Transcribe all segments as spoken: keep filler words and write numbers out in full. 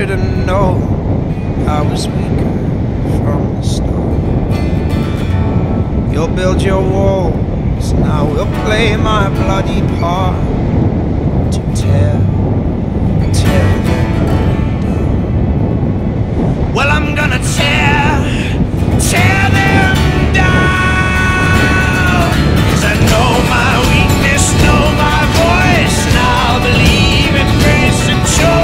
should've known I was weaker from the start. You'll build your walls, and I will play my bloody part to tear, tear them down. Well, I'm gonna tear, tear them down, 'cause I know my weakness, know my voice, and I'll believe in grace and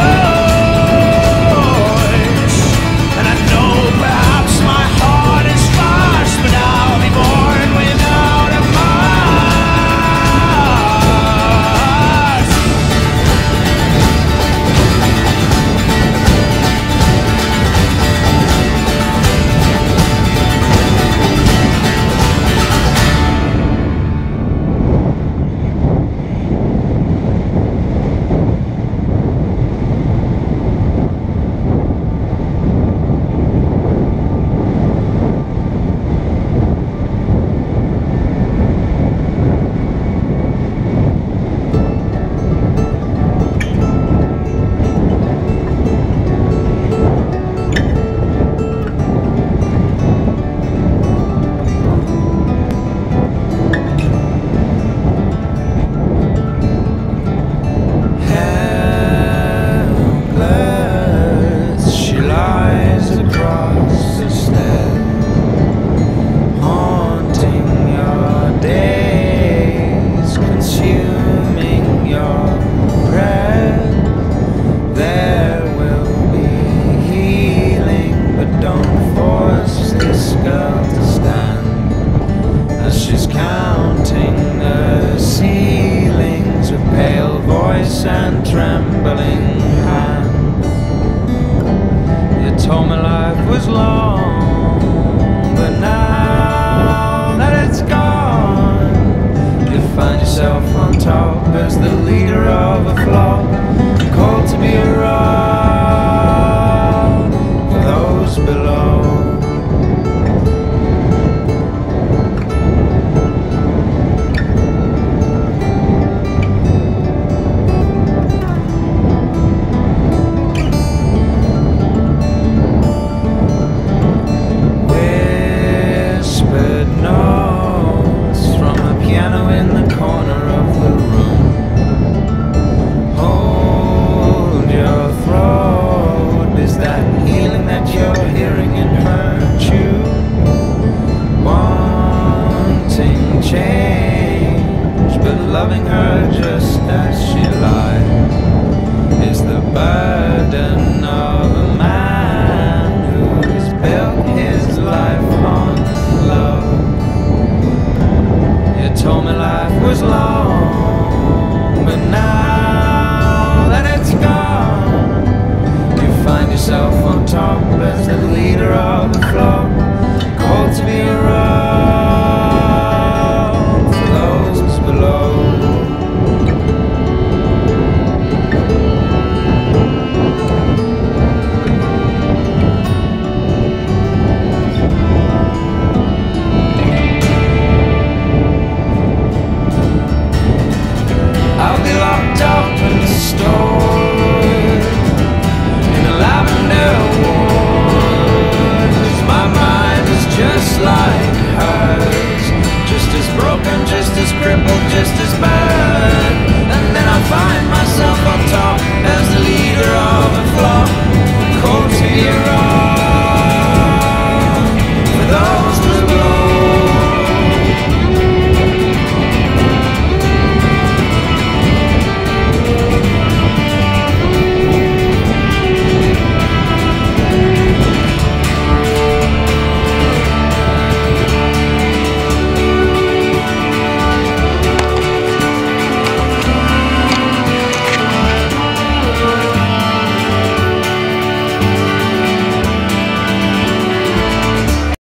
choice. And I know perhaps my heart is fast, but I'll be born without a Mars. And trembling hands, you told me life was long, but now that it's gone, you find yourself on top as the leader of a flock, called to be a rod for those below. Change, but loving her just as she lies is the burden of a man who has built his life on love. You told me life was long, but now that it's gone, you find yourself on top as the leader of the flock.